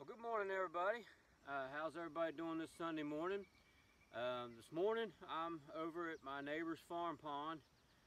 Good morning, everybody. How's everybody doing this Sunday morning? This morning I'm over at my neighbor's farm pond.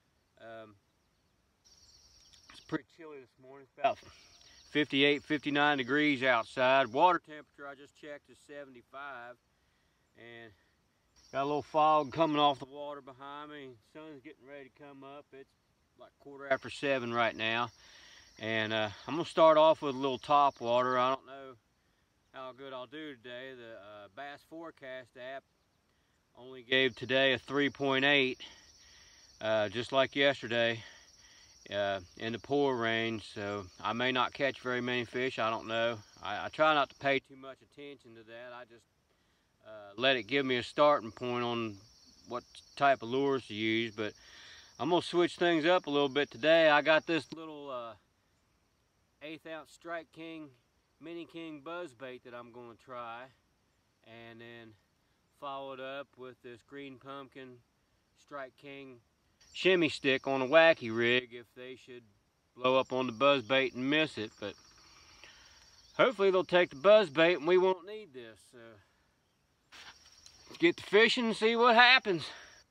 It's pretty chilly this morning. It's about 58, 59 degrees outside. Water temperature I just checked is 75, and got a little fog coming off the water behind me. Sun's getting ready to come up. It's like 7:15 right now, and I'm gonna start off with a little top water. I don't know how good I'll do today. The Bass Forecast app only gave today a 3.8, just like yesterday, in the pour range, so I may not catch very many fish. I don't know. I try not to pay too much attention to that. I just let it give me a starting point on what type of lures to use. But I'm gonna switch things up a little bit today. I got this little 1/8 ounce Strike King Mini King buzzbait that I'm going to try, and then follow it up with this Green Pumpkin Strike King shimmy stick on a wacky rig if they should blow up on the buzzbait and miss it. But hopefully they'll take the buzzbait and we won't need this. So let's get to fishing and see what happens.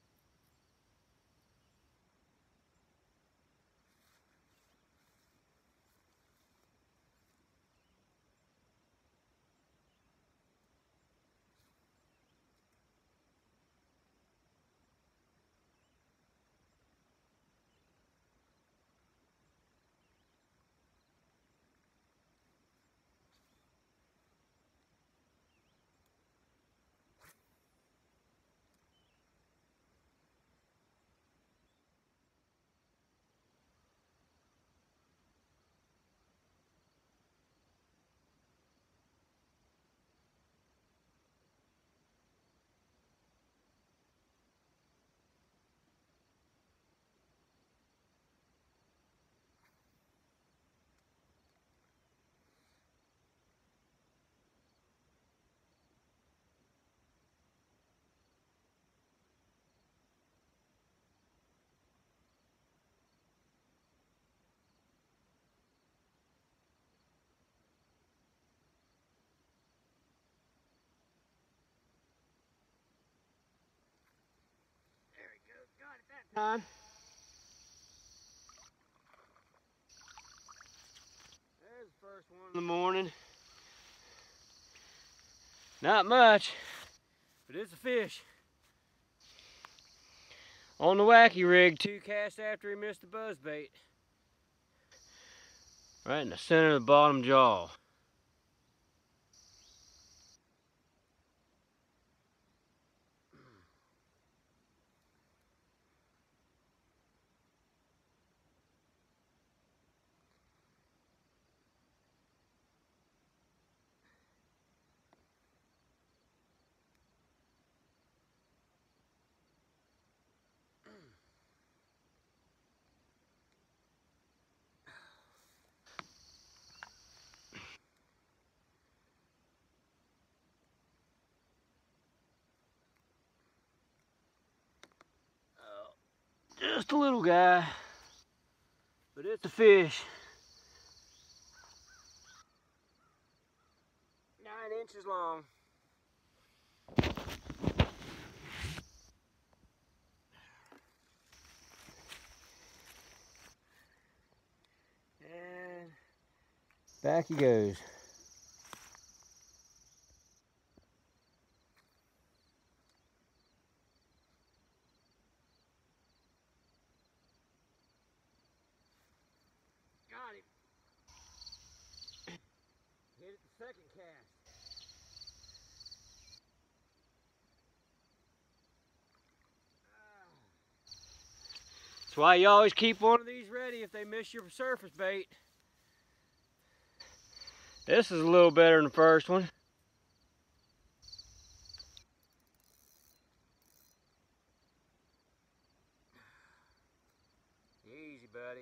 Time. There's the first one in the morning. Not much, but it's a fish. On the wacky rig, 2 casts after he missed the buzzbait. Right in the center of the bottom jaw. Just a little guy, but it's a fish. 9 inches long. And back he goes. Got him. Hit it the second cast. That's why you always keep one of these ready if they miss your surface bait. This is a little better than the first one. Easy, buddy.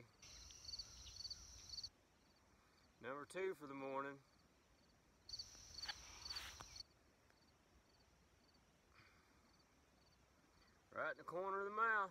Number 2 for the morning. Right in the corner of the mouth.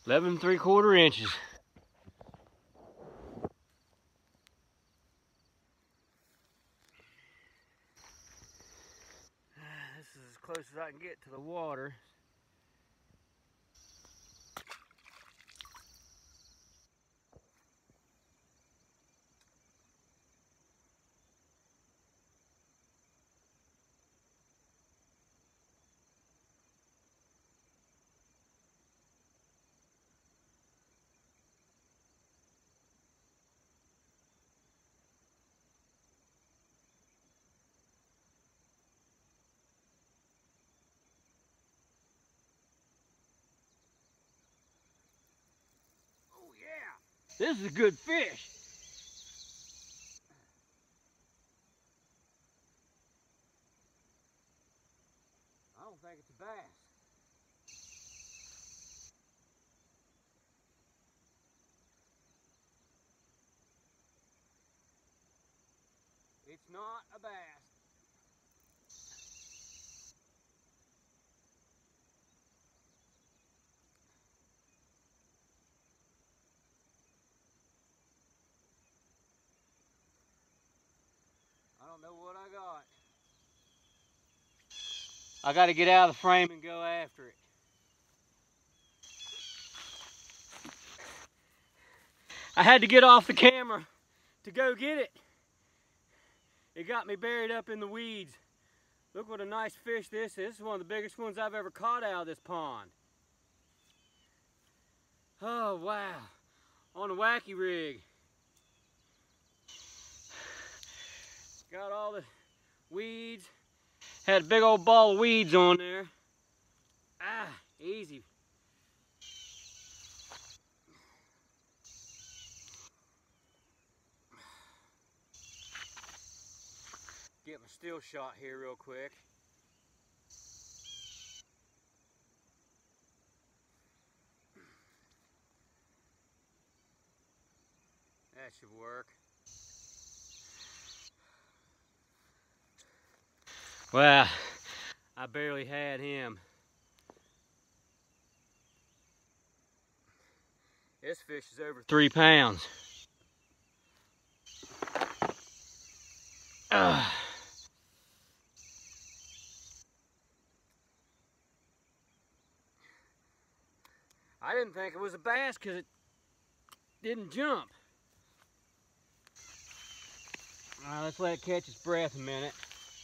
11 3/4 inches. This is as close as I can get to the water. This is a good fish. I don't think it's a bass. It's not a bass. I don't know what I got. I got to get out of the frame and go after it. I had to get off the camera to go get it. It got me buried up in the weeds. Look what a nice fish this is. This is one of the biggest ones I've ever caught out of this pond. Oh, wow. On a wacky rig. Got all the weeds. Had a big old ball of weeds on there. Ah, easy. Get my still shot here real quick. That should work. Well, I barely had him. This fish is over 3 pounds. I didn't think it was a bass because it didn't jump. All right, let's let it catch its breath a minute.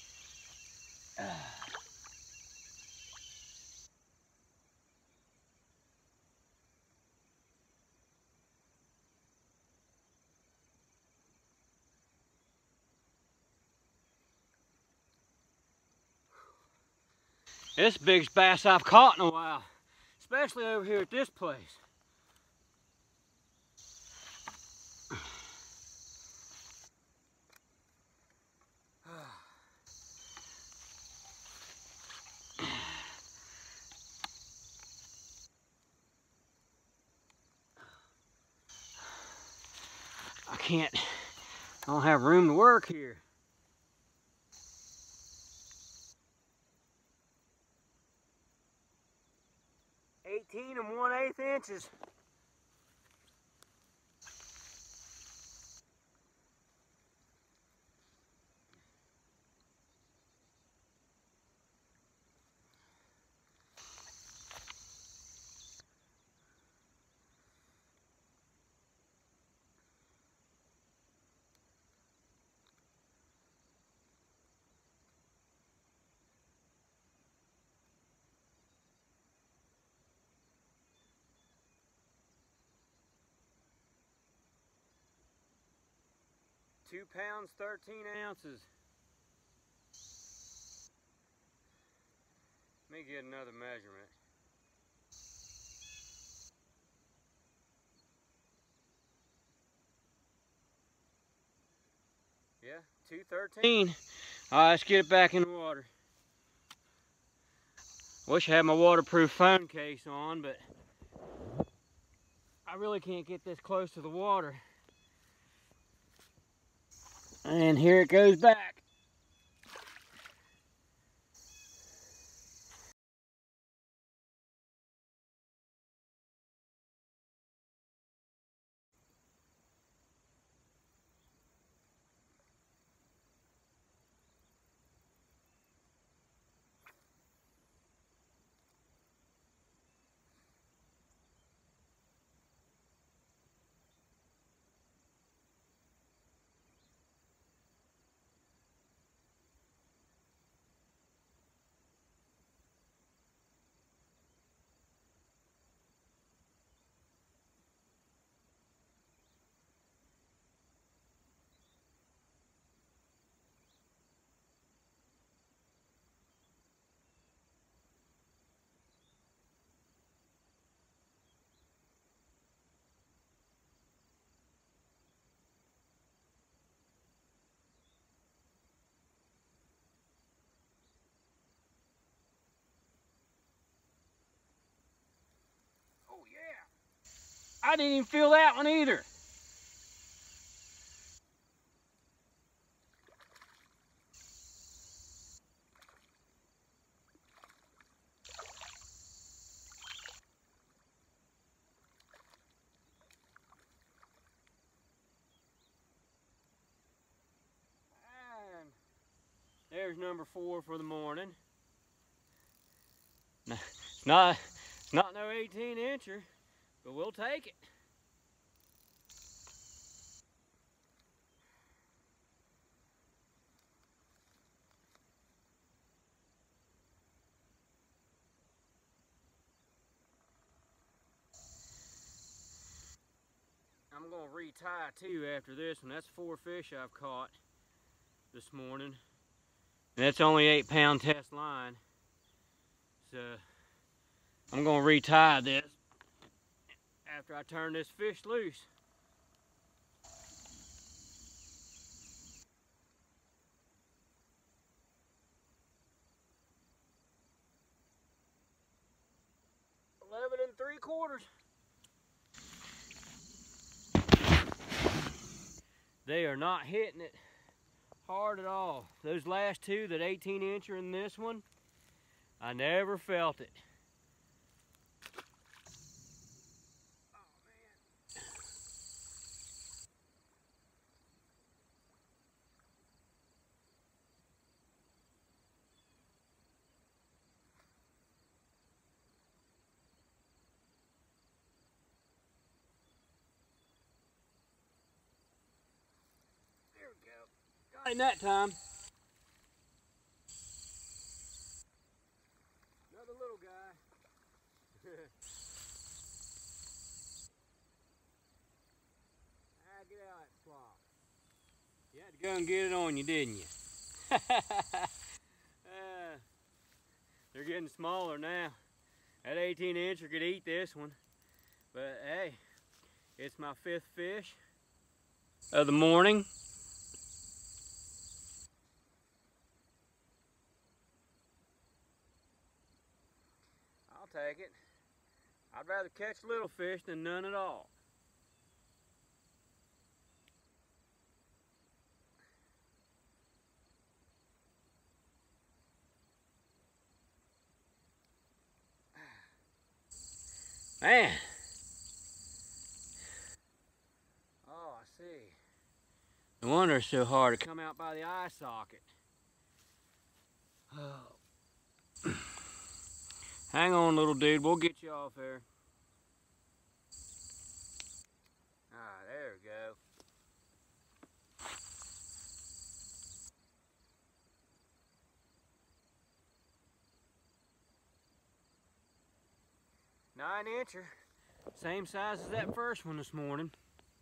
This is the biggest bass I've caught in a while, especially over here at this place. I don't have room to work here. 18 1/8 inches. Two pounds, 13 ounces. Let me get another measurement. Yeah, 213. All right, let's get it back in the water. Wish I had my waterproof phone case on, but I really can't get this close to the water. And here it goes back. I didn't even feel that one either. And there's number 4 for the morning. It's not no 18-incher, but we'll take it. I'm gonna retie too after this one. That's 4 fish I've caught this morning. And that's only 8-pound test line. So I'm gonna retie this after I turn this fish loose. $11 3/4. They are not hitting it hard at all. Those last two, that 18-incher and this one, I never felt it. Oh man. There we go. Got him that time. Another little guy. Get out of that slop. You had to go and get it on you, didn't you? They're getting smaller now. That 18-incher could eat this one. But hey, it's my 5th fish of the morning. I'll take it. I'd rather catch little fish than none at all. Man. Oh, I see. No wonder it's so hard to come out by the eye socket. Oh. Hang on, little dude. We'll get you off there. Ah, there we go. Nine-incher, same size as that first one this morning.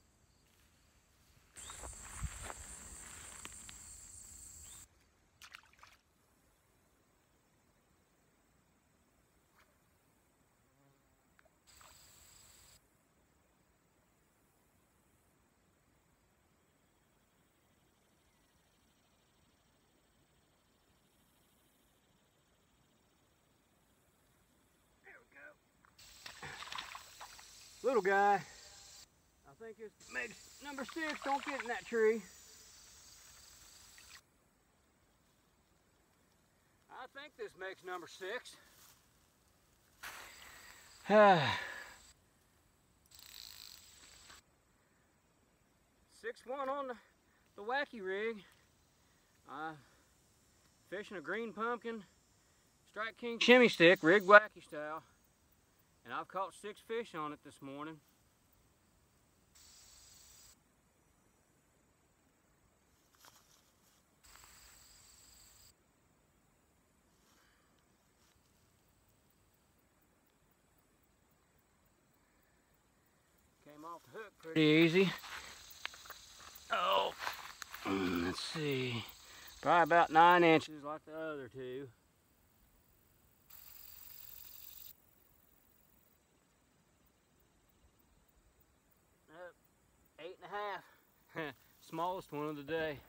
Little guy. I think this makes number 6. Don't get in that tree. I think this makes number 6. 6-1 on the wacky rig. Fishing a green pumpkin Strike King shimmy stick, rigged wacky style. And I've caught 6 fish on it this morning. Came off the hook pretty easy. Oh, let's see. Probably about 9 inches like the other two. Up, 8.5. Smallest one of the day.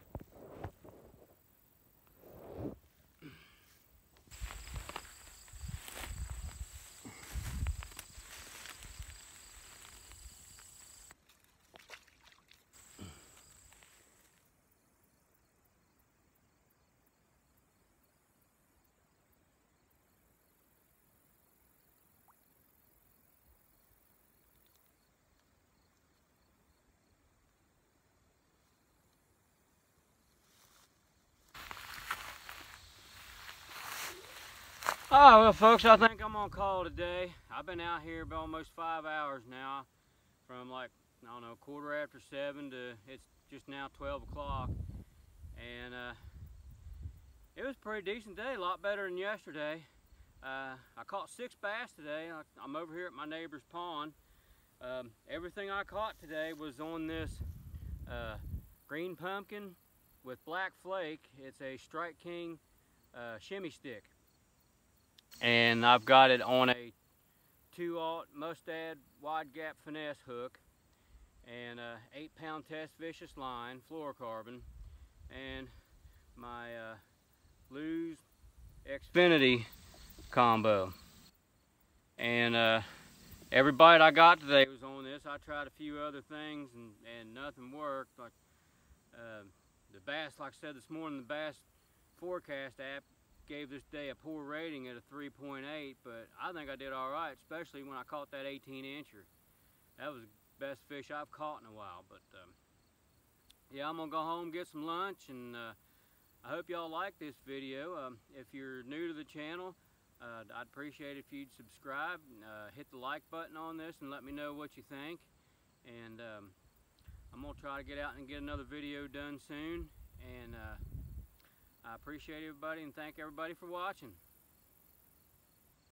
Oh, well, folks, I think I'm gonna call it a day. I've been out here about almost 5 hours now, from like, I don't know, 7:15 to it's just now 12 o'clock. And it was a pretty decent day, a lot better than yesterday. I caught 6 bass today. I'm over here at my neighbor's pond. Everything I caught today was on this green pumpkin with black flake. It's a Strike King shimmy stick. And I've got it on a 2/0 Mustad wide gap finesse hook and a 8-pound test vicious line, fluorocarbon, and my Lew's Xfinity combo. And every bite I got today was on this. I tried a few other things and nothing worked. Like the bass, like I said this morning, the Bass Forecast app gave this day a poor rating at a 3.8, but I think I did all right, especially when I caught that 18-incher. That was the best fish I've caught in a while. But yeah, I'm gonna go home, get some lunch, and I hope y'all like this video. If you're new to the channel, I'd appreciate it if you'd subscribe, hit the like button on this, and let me know what you think. And I'm gonna try to get out and get another video done soon. And I appreciate everybody and thank everybody for watching.